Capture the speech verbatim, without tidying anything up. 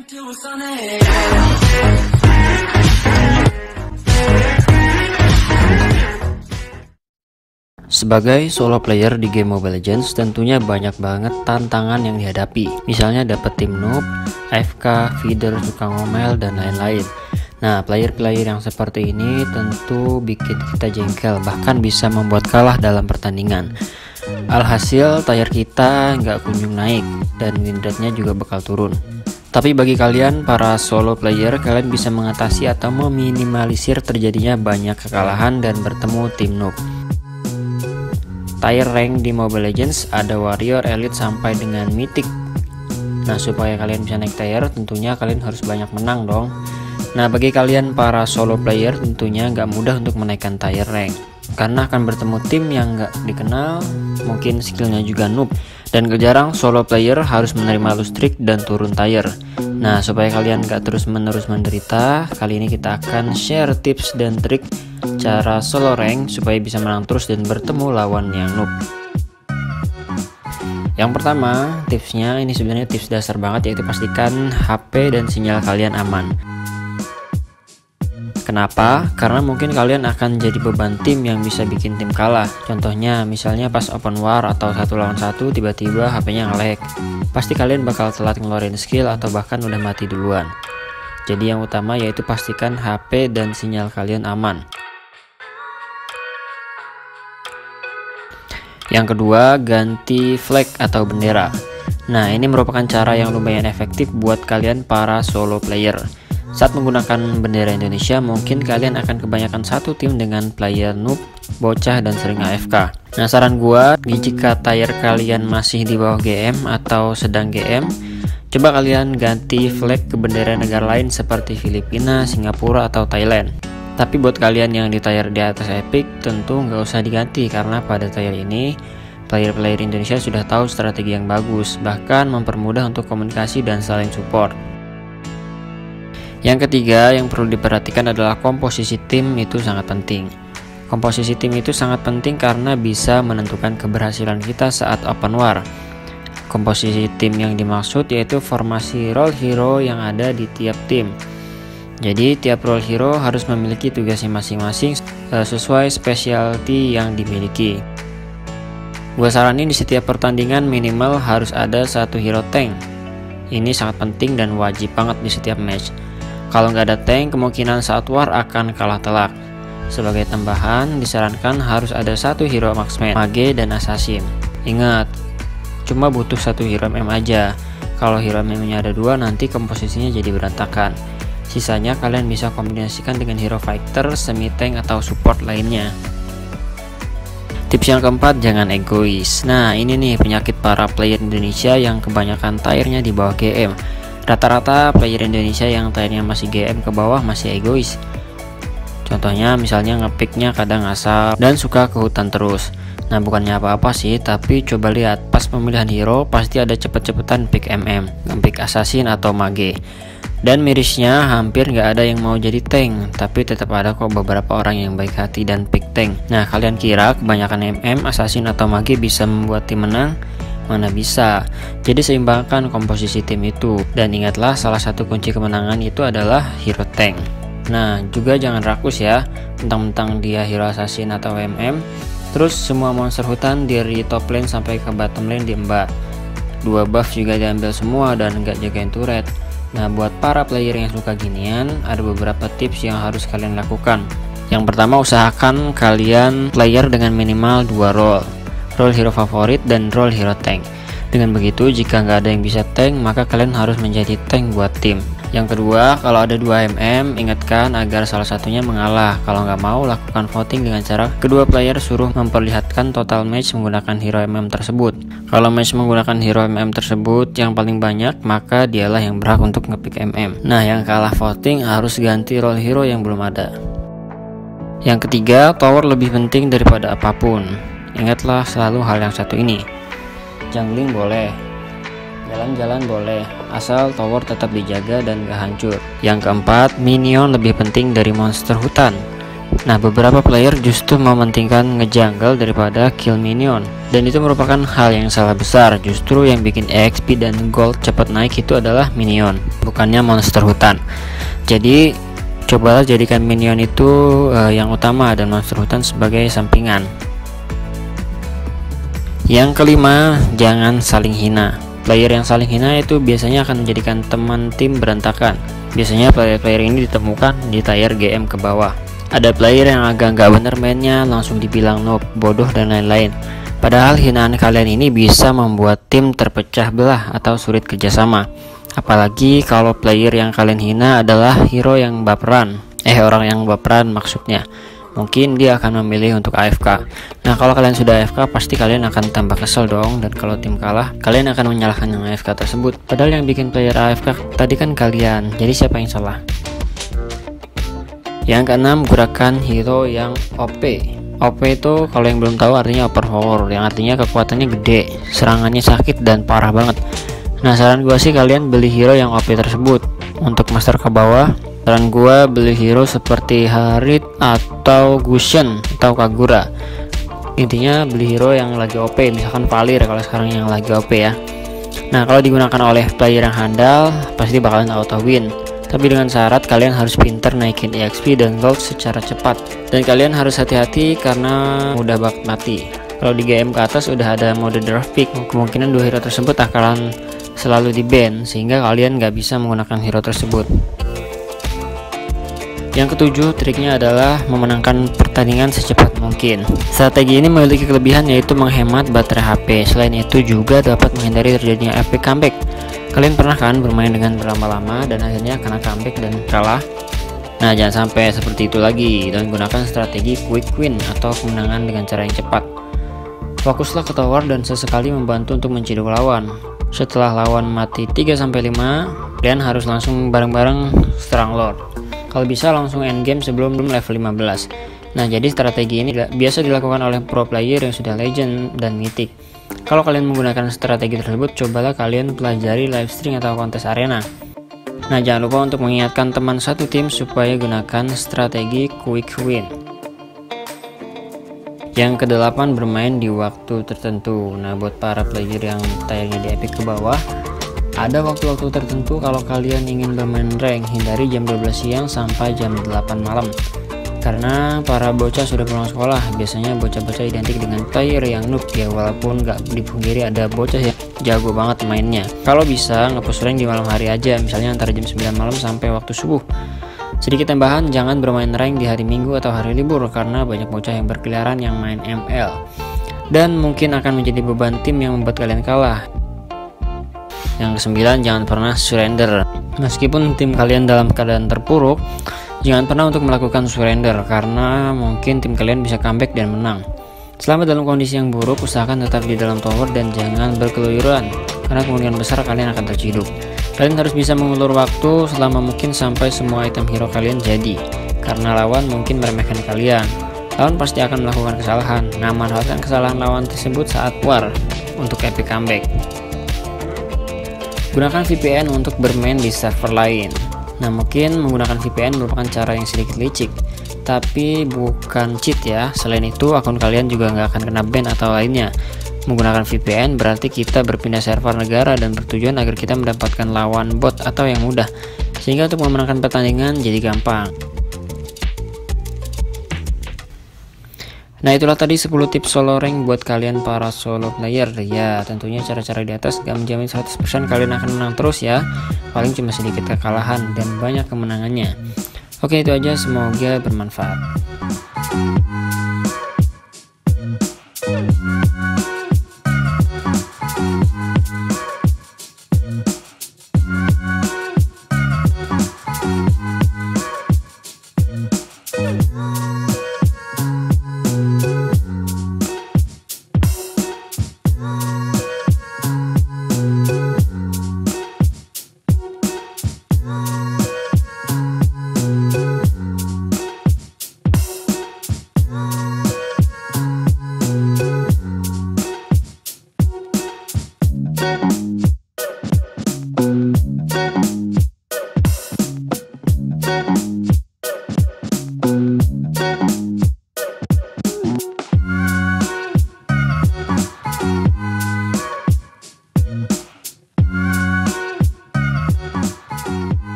Sebagai solo player di game Mobile Legends, tentunya banyak banget tantangan yang dihadapi. Misalnya dapet tim noob, A F K, feeder, suka ngomel, dan lain-lain. Nah, player-player yang seperti ini tentu bikin kita jengkel, bahkan bisa membuat kalah dalam pertandingan. Alhasil, tier kita nggak kunjung naik, dan win rate-nya juga bakal turun. Tapi bagi kalian, para solo player, kalian bisa mengatasi atau meminimalisir terjadinya banyak kekalahan dan bertemu tim noob. Tier rank di Mobile Legends ada warrior, elite, sampai dengan mythic. Nah, supaya kalian bisa naik tier, tentunya kalian harus banyak menang dong. Nah, bagi kalian para solo player, tentunya nggak mudah untuk menaikkan tier rank, karena akan bertemu tim yang nggak dikenal, mungkin skillnya juga noob, dan gak jarang solo player harus menerima lose streak dan turun tier. Nah, supaya kalian gak terus-menerus menderita, kali ini kita akan share tips dan trik cara solo rank supaya bisa menang terus dan bertemu lawan yang noob. Yang pertama, tipsnya ini sebenarnya tips dasar banget, yaitu pastikan H P dan sinyal kalian aman. Kenapa? Karena mungkin kalian akan jadi beban tim yang bisa bikin tim kalah. Contohnya, misalnya pas open war atau satu lawan satu tiba-tiba H P-nya nge-lag. Pasti kalian bakal telat ngeluarin skill atau bahkan udah mati duluan. Jadi yang utama yaitu pastikan H P dan sinyal kalian aman. Yang kedua, ganti flag atau bendera. Nah, ini merupakan cara yang lumayan efektif buat kalian para solo player. Saat menggunakan bendera Indonesia, mungkin kalian akan kebanyakan satu tim dengan player noob, bocah, dan sering A F K. Nah, saran gua, jika tier kalian masih di bawah G M atau sedang G M, coba kalian ganti flag ke bendera negara lain seperti Filipina, Singapura, atau Thailand. Tapi buat kalian yang di tier di atas Epic, tentu nggak usah diganti, karena pada tier ini player-player Indonesia sudah tahu strategi yang bagus, bahkan mempermudah untuk komunikasi dan saling support. Yang ketiga yang perlu diperhatikan adalah komposisi tim, itu sangat penting. Komposisi tim itu sangat penting karena bisa menentukan keberhasilan kita saat open war. Komposisi tim yang dimaksud yaitu formasi role hero yang ada di tiap tim. Jadi tiap role hero harus memiliki tugasnya masing-masing sesuai specialty yang dimiliki. Gua saranin di setiap pertandingan minimal harus ada satu hero tank. Ini sangat penting dan wajib banget di setiap match. Kalau nggak ada tank, kemungkinan saat war akan kalah telak. Sebagai tambahan, disarankan harus ada satu hero marksman, mage, dan assassin. Ingat, cuma butuh satu hero M M aja. Kalau hero M M-nya ada dua, nanti komposisinya jadi berantakan. Sisanya kalian bisa kombinasikan dengan hero fighter, semi tank, atau support lainnya. Tips yang keempat, jangan egois. Nah, ini nih penyakit para player Indonesia yang kebanyakan tiernya di bawah G M. Rata-rata player Indonesia yang tiernya masih G M ke bawah masih egois. Contohnya misalnya ngepicknya kadang asal dan suka ke hutan terus. Nah, bukannya apa-apa sih, tapi coba lihat pas pemilihan hero pasti ada cepet-cepetan pick M M, ngepick assassin atau mage. Dan mirisnya hampir nggak ada yang mau jadi tank, tapi tetap ada kok beberapa orang yang baik hati dan pick tank. Nah, kalian kira kebanyakan M M, assassin, atau mage bisa membuat tim menang? Mana bisa. Jadi seimbangkan komposisi tim itu, dan ingatlah salah satu kunci kemenangan itu adalah hero tank. Nah, juga jangan rakus ya, mentang-mentang dia hero assassin atau M M, terus semua monster hutan dari top lane sampai ke bottom lane diembat. Dua buff juga diambil semua dan nggak jagain turret. Nah, buat para player yang suka ginian, ada beberapa tips yang harus kalian lakukan. Yang pertama, usahakan kalian player dengan minimal dua role, role hero favorit dan role hero tank. Dengan begitu, jika nggak ada yang bisa tank, maka kalian harus menjadi tank buat tim. Yang kedua, kalau ada dua M M, ingatkan agar salah satunya mengalah. Kalau nggak mau, lakukan voting dengan cara kedua player suruh memperlihatkan total match menggunakan hero M M tersebut. Kalau match menggunakan hero M M tersebut yang paling banyak, maka dialah yang berhak untuk ngepick M M. Nah, yang kalah voting harus ganti role hero yang belum ada. Yang ketiga, tower lebih penting daripada apapun. Ingatlah selalu hal yang satu ini. Jungling boleh, jalan-jalan boleh, asal tower tetap dijaga dan gak hancur. Yang keempat, minion lebih penting dari monster hutan. Nah, beberapa player justru mementingkan ngejungle daripada kill minion, dan itu merupakan hal yang salah besar. Justru yang bikin E X P dan gold cepat naik itu adalah minion. bukannya monster hutan. Jadi cobalah jadikan minion itu uh, yang utama dan monster hutan sebagai sampingan. Yang kelima, jangan saling hina. Player yang saling hina itu biasanya akan menjadikan teman tim berantakan. Biasanya player-player ini ditemukan di tier G M ke bawah. Ada player yang agak nggak bener mainnya, langsung dibilang noob, bodoh, dan lain-lain. Padahal hinaan kalian ini bisa membuat tim terpecah belah atau sulit kerjasama. Apalagi kalau player yang kalian hina adalah hero yang baperan. Eh orang yang baperan maksudnya. Mungkin dia akan memilih untuk A F K. Nah kalau kalian sudah A F K pasti kalian akan tambah kesel dong. Dan kalau tim kalah kalian akan menyalahkan yang A F K tersebut. Padahal yang bikin player A F K tadi kan kalian. Jadi siapa yang salah? Yang keenam, gunakan hero yang O P. O P itu kalau yang belum tahu artinya overpower, yang artinya kekuatannya gede, serangannya sakit dan parah banget. Nah saran gua sih kalian beli hero yang O P tersebut. Untuk master ke bawah, saran gua beli hero seperti Harit atau Gusion atau Kagura. Intinya beli hero yang lagi O P, misalkan Valir kalau sekarang yang lagi O P ya. Nah kalau digunakan oleh player yang handal pasti bakalan auto win. Tapi dengan syarat kalian harus pintar naikin E X P dan gold secara cepat. Dan kalian harus hati-hati karena mudah banget mati. Kalau di G M ke atas udah ada mode draft pick, kemungkinan dua hero tersebut akan selalu di ban sehingga kalian nggak bisa menggunakan hero tersebut. Yang ketujuh, triknya adalah memenangkan pertandingan secepat mungkin. Strategi ini memiliki kelebihan yaitu menghemat baterai H P. Selain itu juga dapat menghindari terjadinya epic comeback. Kalian pernah kan bermain dengan berlama-lama dan akhirnya kena comeback dan kalah? Nah jangan sampai seperti itu lagi, dan gunakan strategi quick win atau kemenangan dengan cara yang cepat. Fokuslah ke tower dan sesekali membantu untuk menciduk lawan. Setelah lawan mati tiga sampai lima, kalian harus langsung bareng-bareng serang lord. Kalau bisa langsung endgame sebelum level lima belas. Nah jadi strategi ini biasa dilakukan oleh pro player yang sudah legend dan mythic. Kalau kalian menggunakan strategi tersebut, cobalah kalian pelajari live stream atau kontes arena. Nah jangan lupa untuk mengingatkan teman satu tim supaya gunakan strategi quick win. Yang kedelapan, bermain di waktu tertentu. Nah buat para player yang tayangnya di epic ke bawah, ada waktu-waktu tertentu kalau kalian ingin bermain rank, hindari jam dua belas siang sampai jam delapan malam. Karena para bocah sudah pulang sekolah. Biasanya bocah-bocah identik dengan player yang noob ya, walaupun nggak dipungkiri ada bocah yang jago banget mainnya. Kalau bisa nge-push rank di malam hari aja, misalnya antara jam sembilan malam sampai waktu subuh. Sedikit tambahan, jangan bermain rank di hari Minggu atau hari libur karena banyak bocah yang berkeliaran yang main M L dan mungkin akan menjadi beban tim yang membuat kalian kalah. Yang kesembilan, jangan pernah surrender. Meskipun tim kalian dalam keadaan terpuruk, jangan pernah untuk melakukan surrender karena mungkin tim kalian bisa comeback dan menang. Selama dalam kondisi yang buruk, usahakan tetap di dalam tower dan jangan berkeluyuran karena kemungkinan besar kalian akan terciduk. Kalian harus bisa mengulur waktu selama mungkin sampai semua item hero kalian jadi, karena lawan mungkin meremehkan kalian. Lawan pasti akan melakukan kesalahan. Nah, manfaatkan kesalahan lawan tersebut saat war untuk epic comeback. Gunakan V P N untuk bermain di server lain. Nah mungkin menggunakan V P N merupakan cara yang sedikit licik, tapi bukan cheat ya. Selain itu akun kalian juga nggak akan kena ban atau lainnya. Menggunakan V P N berarti kita berpindah server negara dan bertujuan agar kita mendapatkan lawan bot atau yang mudah, sehingga untuk memenangkan pertandingan jadi gampang. Nah itulah tadi sepuluh tips solo rank buat kalian para solo player. Ya tentunya cara-cara di atas gak menjamin seratus persen kalian akan menang terus ya. Paling cuma sedikit kekalahan dan banyak kemenangannya. Oke itu aja, semoga bermanfaat.